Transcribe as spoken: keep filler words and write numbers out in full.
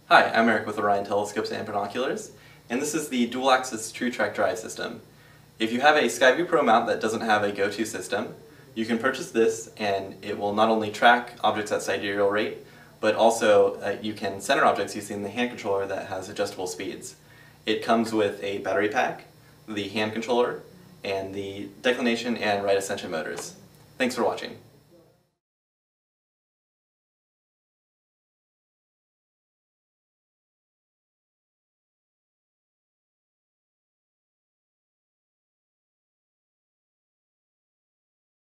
Hi, I'm Eric with Orion Telescopes and Binoculars, and this is the Dual-Axis TrueTrack Drive system. If you have a Skyview Pro mount that doesn't have a go-to system, you can purchase this and it will not only track objects at sidereal rate, but also uh, you can center objects using the hand controller that has adjustable speeds. It comes with a battery pack, the hand controller, and the declination and right ascension motors. Thanks for watching.